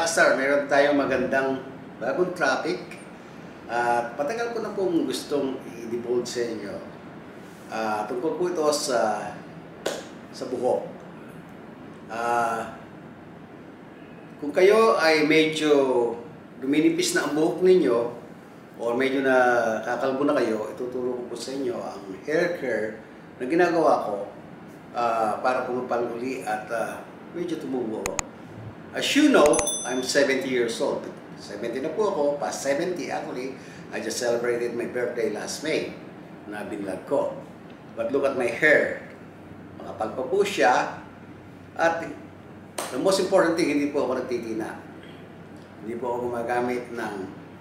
Rockstar, meron tayong magandang bagong topic. At patagal ko na pong gustong i-divulge sa inyo. Tungkol po ito sa buhok. Kung kayo ay medyo luminipis na ang buhok ninyo o medyo nakakalbo na kayo, ituturo ko po sa inyo ang hair care na ginagawa ko para pumapal uli at medyo tumubo. As you know, I'm 70 years old. 70 na po ako, past 70 actually. I just celebrated my birthday last May. Nabinlag ko. But look at my hair. Makapal pa po siya. At the most important thing, hindi po ako nagtitina. Hindi po ako gumagamit ng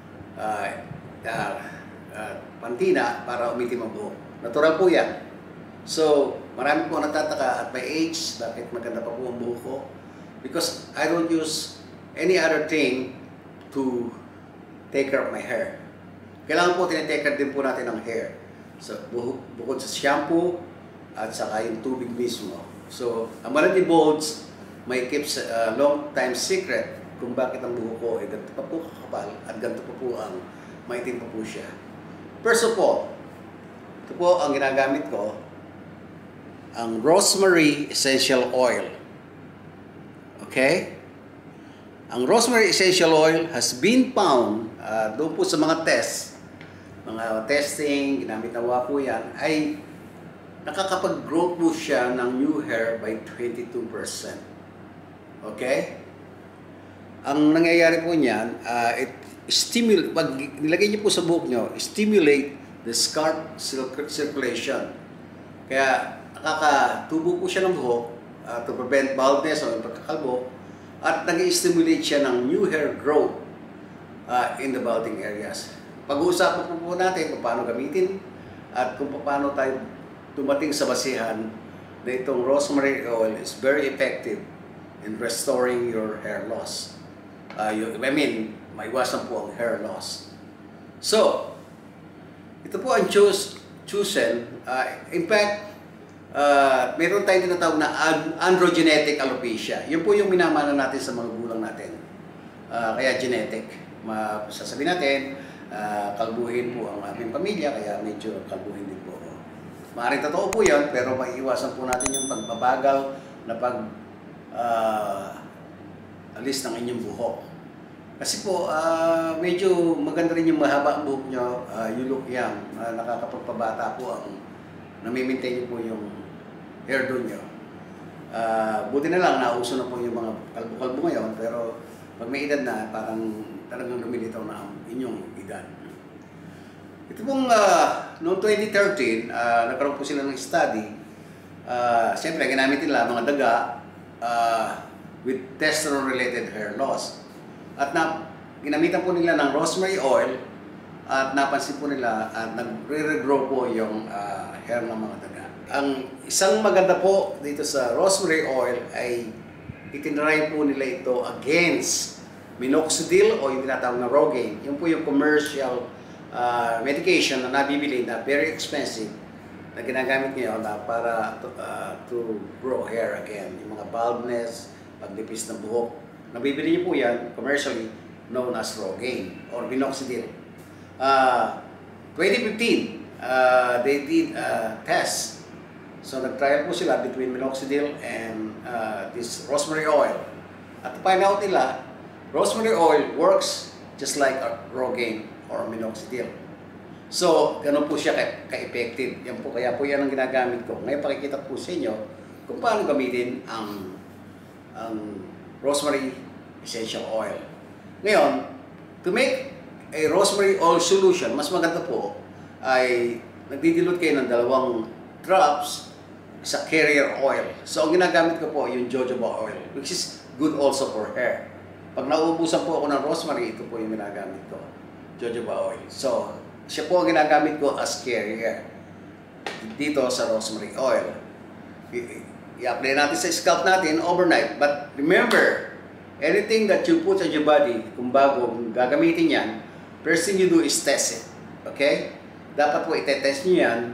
pantina para umitim ang buhok. Natural po yan. So, marami po nagtataka at my age, bakit maganda pa po ang buhok ko. Because I don't use any other thing to take care of my hair. Kailangan po tinitake care din po natin ang hair. So, bukod sa shampoo at saka yung tubig mismo. So, ang gonna divulge may keeps a long time secret kung bakit ang buhok ko ay ganito pa po kakapal at ganito pa po ang maitim pa po siya. First of all, ito po ang ginagamit ko, ang rosemary essential oil. Okay? Ang rosemary essential oil has been found doon po sa mga testing, ginamit-nawa po yan, ay nakakapag-grow po siya ng new hair by 22%. Okay? Ang nangyayari po niyan, pag nilagay niyo po sa buhok niyo, stimulate the scalp circulation. Kaya nakakatubo po siya ng buhok to prevent baldness o yung pagkakalbo, at nag-stimulate siya ng new hair growth in the balding areas. Pag-uusapan po natin kung paano gamitin at kung paano tayo dumating sa basihan na itong rosemary oil is very effective in restoring your hair loss. Maiwasan po ang hair loss. So, ito po ang chosen. In fact, meron tayong tinatawag na androgenetic alopecia. Yun po yung minamana natin sa mga gulang natin. Kaya genetic. Sasabihin natin, kalbuhin po ang aming pamilya, kaya medyo kalbuhin din po. Maaaring totoo po yan, pero maiiwasan po natin yung pagbabagal na alis ng inyong buhok. Kasi po, medyo maganda rin yung mahaba ang buhok nyo, you look young, nakakapagpabata po ang nami-maintain nyo po yung hairdo nyo. Buti na lang, nauso na po yung mga kalbo-kalbo ngayon, pero pag may edad na, parang talagang lumilitaw na ang inyong edad. Ito pong noong 2013, nagkaroon po sila ng study. Siyempre, ginamit nila mga daga with testosterone-related hair loss. At ginamitan po nila ng rosemary oil at napansin po nila at nagre-regrow po yung hair ng mga daga. Ang isang maganda po dito sa rosemary oil ay itinry po nila ito against minoxidil o yung tinatawag na Rogaine. Yun po yung commercial medication na nabibili na very expensive na ginagamit ngayon para to grow hair again. Yung mga baldness, pagdipis ng buhok. Nabibili niyo po yan commercially known as Rogaine or minoxidil. 2015, they did a test. So nag-trial po sila between minoxidil and this rosemary oil. At find out nila, rosemary oil works just like a Rogaine or minoxidil. So, ganun po siya ka-effective. Yan po, kaya po yan ang ginagamit ko. Ngayon pakikita po sa inyo kung paano gamitin ang rosemary essential oil. Ngayon, to make a rosemary oil solution, mas maganda po ay nagdidilute kayo ng 2 drops sa carrier oil. So, ang ginagamit ko po yung jojoba oil, which is good also for hair. Pag nauubusan po ako ng rosemary, ito po yung ginagamit ko, jojoba oil. So, siya po ang ginagamit ko as carrier dito sa rosemary oil. I-apply natin sa scalp natin overnight. But remember, anything that you put on your body, kung bago gagamitin yan, first thing you do is test it. Okay? Dapat po itetest nyo yan.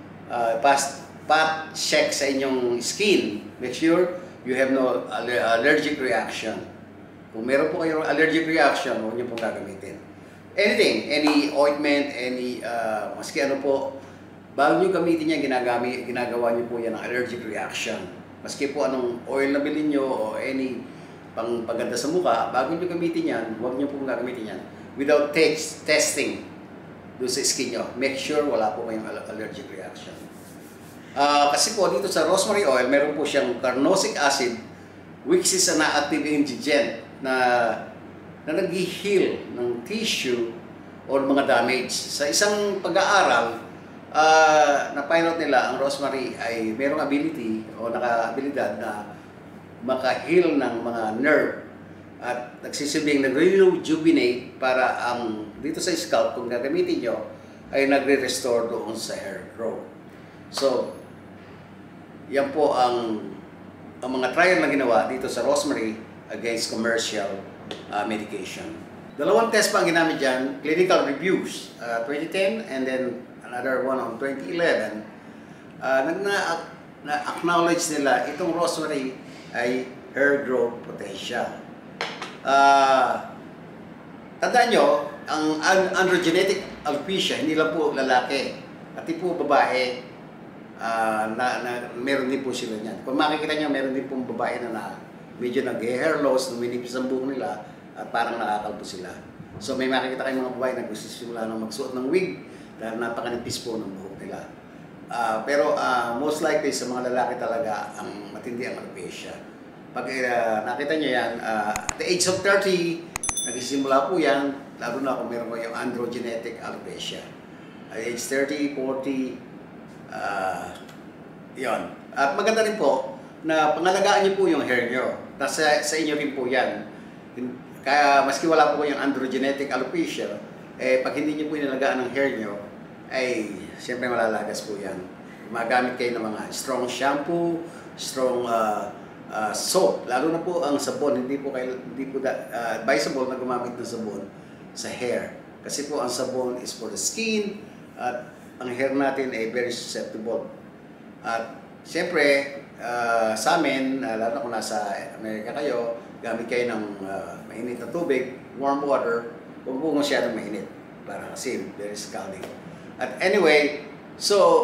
Check sa inyong skin. Make sure you have no allergic reaction. Kung meron po kayong allergic reaction, huwag niyo pong gagamitin. Anything, any ointment, any, maski ano po, bago niyo gamitin yan, ginagawa niyo po yan ng allergic reaction. Maski po anong oil na bilhin niyo o any paganda sa mukha, bago niyo gamitin yan, huwag niyo pong gagamitin yan without testing doon sa skin niyo. Make sure wala po kayong allergic reaction. Kasi po dito sa rosemary oil, meron po siyang carnosic acid, which is an active ingredient na nag-heal ng tissue or mga damage. Sa isang pag-aaral, na-find out nila ang rosemary ay merong ability o naka-abilidad na maka-heal ng mga nerve at nagsisilbing nag-rejuvenate para ang dito sa scalp, kung gagamitin nyo, ay nagre-restore doon sa hair growth. So, yan po ang mga trial na ginawa dito sa rosemary against commercial medication. Dalawang test pa ang ginamit dyan, clinical reviews, 2010 and then another one on 2011. Na-acknowledge nila itong rosemary ay hair growth potential. Tandaan nyo, ang androgenetic alopecia, hindi lang po lalaki, pati po babae, meron din po sila niyan. Kung makikita nyo, meron din pong babae na medyo nag-hair loss, numinipis ang buhok nila, at parang nakakalbo sila. So may makikita kayong mga babae na gusto ng magsuot ng wig dahil napakanipis po ng buhok nila. Pero most likely sa mga lalaki talaga ang matindi ang alopecia. Pag nakita nyo yan, at the age of 30, nagsisimula po yan, lalo na kung meron ko yung androgenetic alopecia. At age 30, 40, yon. At maganda rin po na pangalagaan niyo po yung hair nyo. Sa inyo rin po yan. Kaya maski wala po yung androgenetic alopecia, pag hindi niyo po inalagaan ng hair nyo, ay siyempre malalagas po yan. Magamit kayo ng mga strong shampoo, strong soap. Lalo na po ang sabon, hindi po advisable na gumamit ng sabon sa hair. Kasi po ang sabon is for the skin at ang hair natin ay very susceptible. At siyempre, sa amin, lalo kung nasa Amerika kayo, gamit kayo ng mainit na tubig, warm water, huwag po masyadong mainit para kasi very scalding. At anyway, so,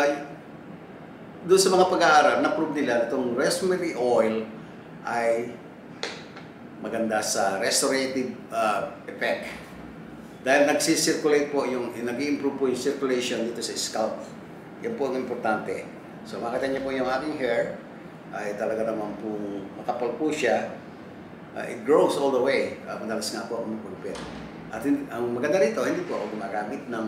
doon sa mga pag-aaral, na-prove nila itong rosemary oil ay maganda sa restorative effect. Dahil nagsisirculate po nag-i-improve po yung circulation dito sa scalp. Yan po ang importante. So makita niyo po yung aking hair, ay talaga naman po makapal po siya. It grows all the way. Madalas nga po ako magpulpit. At ang maganda rito, hindi po ako gumagamit ng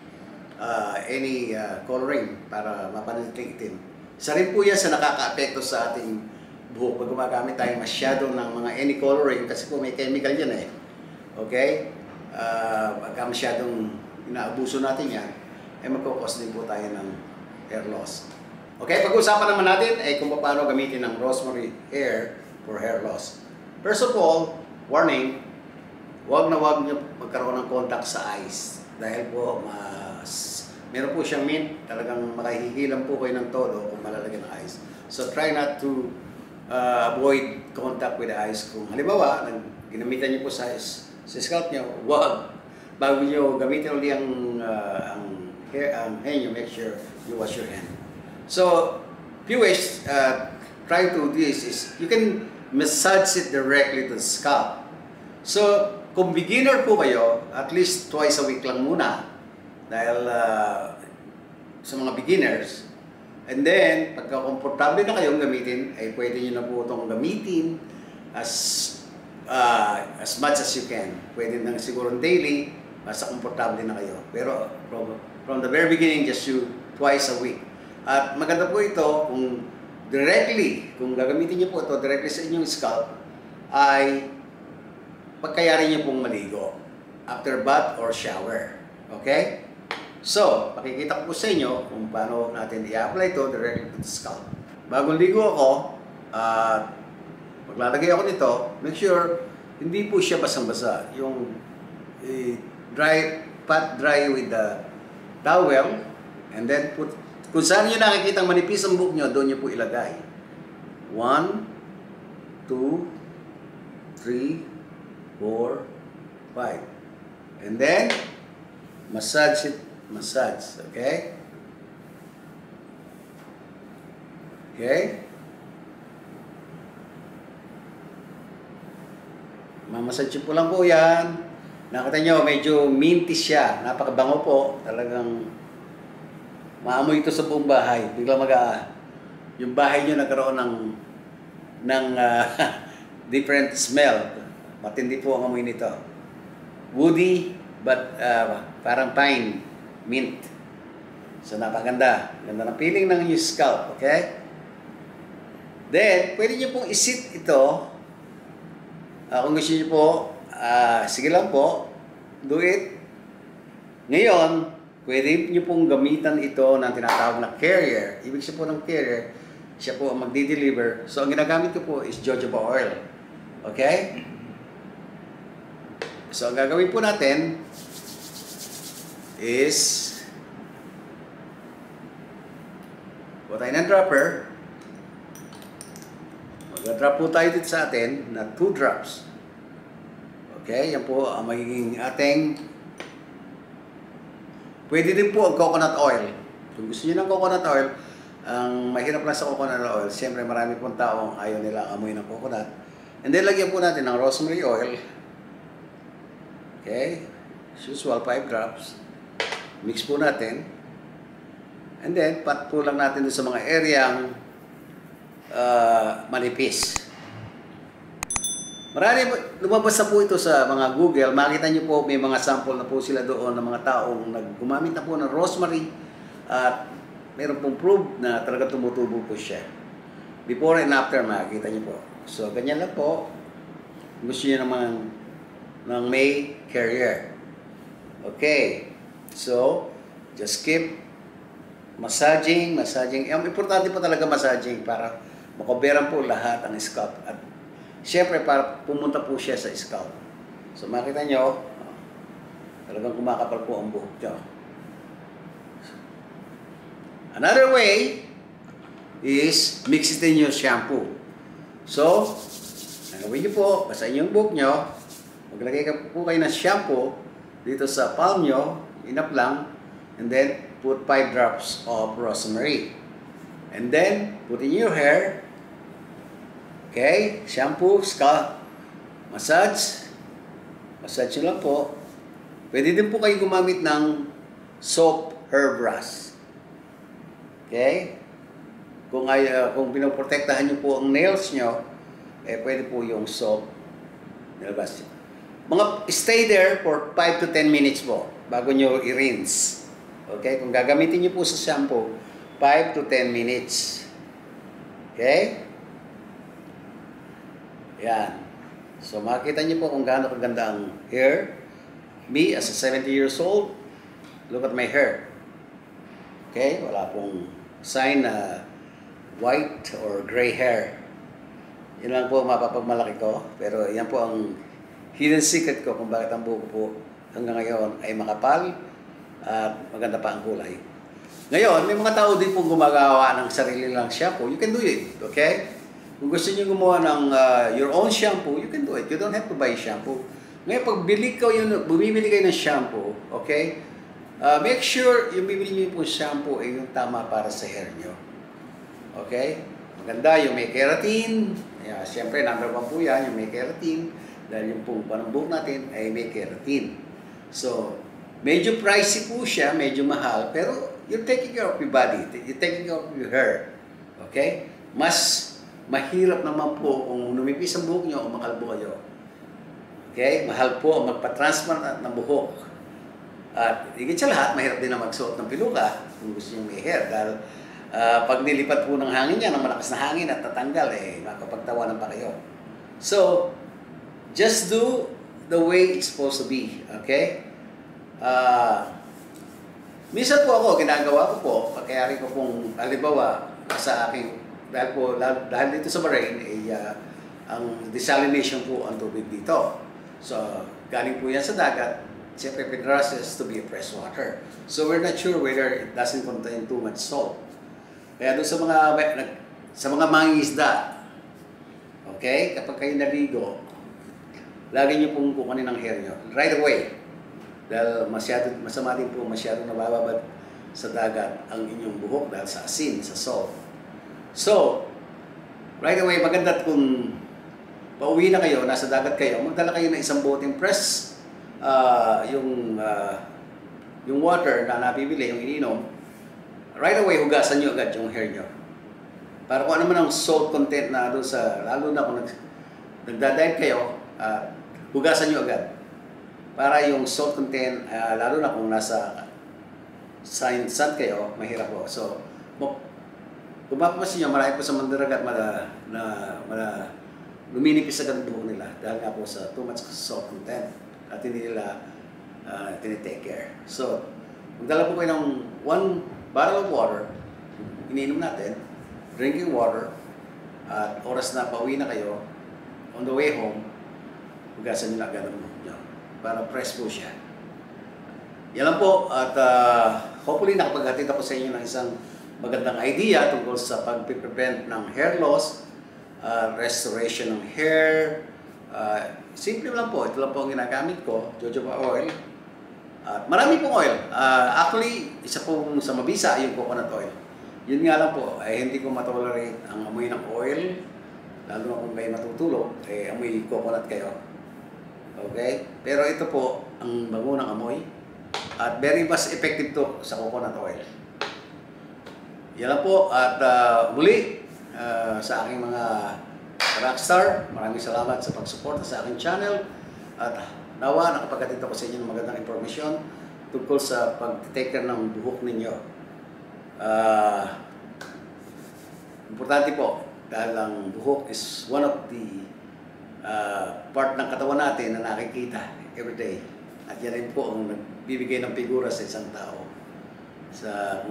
any coloring para mapanatiling itim. Isa rin po yan sa nakaka-apekto sa ating buhok. Pag gumagamit tayo masyado ng mga any coloring, kasi po may chemical yan eh. Okay? Pagka masyadong inaabuso natin yan, ay magkukos din po tayo ng hair loss. Okay, pag-usapan naman natin ay kung paano gamitin ng rosemary hair for hair loss. First of all, warning, huwag niyo magkaroon ng contact sa eyes. Dahil po, meron po siyang mint, talagang makahihilang po kayo ng todo kung malalagyan ng eyes. So try not to avoid contact with the eyes. Kung halimbawa, ginamitan niyo po sa scalp niyo, wag. Bago niyo gamitin ulit ang hand niyo, make sure you wash your hand. So, few ways trying to do this is, you can massage it directly to the scalp. So, kung beginner po kayo, at least twice a week lang muna. Dahil sa mga beginners. And then, pagka komportable na kayong gamitin, ay pwede nyo na po itong gamitin as much as you can. Pwede na siguro daily, basta komportable na kayo. Pero from the very beginning, just twice a week. At maganda po ito kung kung gagamitin niyo po ito directly sa inyong scalp, ay pagkayarin niyo pong maligo after bath or shower. Okay? So, pakikita ko po sa inyo kung paano natin i-apply ito directly to the scalp. Bagong ligo ako, maglalagay ako nito, make sure hindi po siya basang-basa. Yung pat dry with the towel, and then kung saan nyo nakikita manipis ang buhok nyo, doon nyo po ilagay. 1, 2, 3, 4, 5. And then, massage it. Massage. Okay? Okay? Mamassage po lang po yan. Nakita nyo, medyo minty siya. Napakabango po. Talagang maamoy ito sa buong bahay. Biglang yung bahay nyo nagkaroon ng different smell. Matindi po ang amoy nito. Woody, but parang pine, mint. So napaganda. Ganda ng feeling ng inyong scalp. Okay? Then, pwede nyo pong isit ito. Kung gusto nyo po, sige lang po, do it. Ngayon, pwede nyo pong gamitan ito ng tinatawag na carrier. Ibig sabihin po ng carrier, siya po ang magdi-deliver. So, ang ginagamit ko po is jojoba oil. Okay? So, ang gagawin po natin is buo tayo ng dropper. Mag-drop po tayo dito sa atin na 2 drops. Okay, yan po ang magiging ating. Pwede din po ang coconut oil. Kung gusto niyo ng coconut oil, ang mahirap lang sa coconut oil, siyempre marami pong taong ayaw nila amoy ng coconut. And then lagyan po natin ng rosemary oil. Okay, as usual, 5 drops. Mix po natin. And then, pat po lang natin sa mga areang manipis. Marami, lumabas na po ito sa mga Google. Makita nyo po, may mga sample na po sila doon ng mga taong gumamit na po ng rosemary at meron pong proof na talaga tumutubo po siya. Before and after, makikita nyo po. So, ganyan lang po. Gusto nyo naman ng may carrier. Okay. So, just keep massaging. Ang importante po talaga massaging para makoberan po lahat ang scalp. At siyempre, para pumunta po siya sa scalp. So, makita nyo, talagang kumakapal po ang buhok nyo. Another way is mix it in your shampoo. So, nagawin nyo po, basahin nyo yung buhok nyo, maglagay po kayo ng shampoo dito sa palm nyo, enough lang, and then put 5 drops of rosemary. And then, put in your hair. Okay, shampoo, scalp, massage. Massage nyo lang po. Pwede din po kayo gumamit ng soap hair brush. Okay? Kung pinoprotektahan nyo po ang nails nyo, pwede po yung soap nail brush. Stay there for 5 to 10 minutes po bago nyo i-rinse. Okay? Kung gagamitin nyo po sa shampoo, 5 to 10 minutes. Okay? Yan. So, makikita niyo po kung gaano kaganda ang hair. Me, as a 70 years old, look at my hair. Okay? Wala pong sign na white or gray hair. Yan lang po mapapagmalaki ko. Pero yan po ang hidden secret ko kung bakit ang buhok po hanggang ngayon ay makapal at maganda pa ang kulay. Ngayon, may mga tao din pong gumagawa ng sarili lang shampoo. You can do it. Okay? Kung gusto niyo gumawa ng your own shampoo, you can do it. You don't have to buy shampoo. Ngayon, pag bumibili kayo ng shampoo, okay? Make sure yung bibili niyo po shampoo ay yung tama para sa hair niyo. Okay? Maganda yung may keratin. Siyempre, number 1 po yan, yung may keratin. Dahil yung pong panambok natin ay may keratin. So, medyo pricey po siya, medyo mahal, pero you're taking care of your body. You're taking care of your hair. Okay? Mas mahirap naman po kung numipis ang buhok nyo o makalbo kayo. Okay? Mahal po ang magpa-transplant ng buhok. At higit sa lahat, mahirap din na magsuot ng piluka kung gusto nyo may hair. Dahil pag nilipat po ng hangin yan, ng malakas na hangin at tatanggal, makapagtawanan pa kayo. So, just do the way it's supposed to be. Okay? Minsan po ako, ginagawa ko po, pagkayari ko pong, halimbawa, sa aking dahil dito sa Bahrain, ang desalination po ang tubig dito. So, galing po yan sa dagat, siyempre pinrocess to be a fresh water. So, we're not sure whether it doesn't contain too much salt. Kaya doon sa mga mangingisda, okay, kapag kayo naligo, lagi niyo pong kukunin ang hair niyo right away. Dahil masama din po masyadong nabababad sa dagat ang inyong buhok dahil sa asin, sa salt. So, right away, maganda kung pauwi na kayo, nasa dagat kayo, magdala kayo ng isang boteng press, yung water na nabibili, yung ininom, right away, hugasan nyo agad yung hair nyo. Para kung ano man ang salt content na doon sa, lalo na kung nagdadive kayo, hugasan nyo agad. Para yung salt content, lalo na kung nasa sun kayo, mahirap po. So, kung mapapansin nyo, marami po sa mandaragat luminipis agad ang buhok nila dahil nga po sa too much salt content at hindi nila tinitake care. So, magdala po kayo ng 1 bottle of water, ininom natin, drinking water, at oras na pauwi na kayo, on the way home, hugasan nyo na agad ang buhok nyo para fresh po siya. Yan lang po, at hopefully nakapaghatid ako sa inyo ng isang magandang idea tungkol sa pag-prevent ng hair loss, restoration ng hair. Simple lang po, ito lang po ang ginagamit ko, jojoba oil. At marami pong oil. Actually, isa pong sa mabisa yung coconut oil. Yun nga lang po, hindi ko matolerate ang amoy ng oil, lalo na kung kayo matutulog, amoy coconut kayo. Okay? Pero ito po, ang bango ng amoy, at very mas effective to sa coconut oil. Yan lang po, at muli, sa aking mga rockstar, maraming salamat sa pagsuporta sa aking channel, at nawa nakapaghatid ako sa inyo ng magandang impormasyon tungkol sa pag-take care ng buhok ninyo. Importante po dahil ang buhok is one of the part ng katawan natin na nakikita every day, at yan rin po ang nagbibigay ng figura sa isang tao sa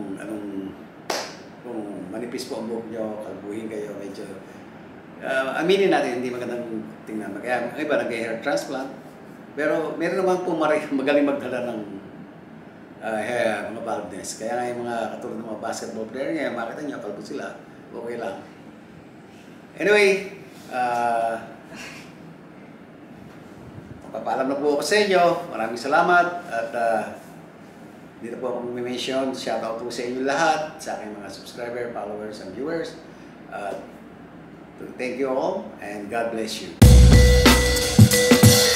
kung manipis po ang buhok nyo, kalbuhin kayo, medyo aminin natin, hindi magandang tingnan. Kaya ang iba nag-hair transplant, pero meron naman po magaling magdala ng mga baldness. Kaya nga yung mga katulad ng mga basketball player ngayon, makita nyo, kalbo sila, okay lang. Anyway, papaalam na po ako sa inyo. Maraming salamat, at dito po ako mag-mention, shoutout po sa inyo lahat, sa aking mga subscriber, followers, and viewers. Thank you all, and God bless you.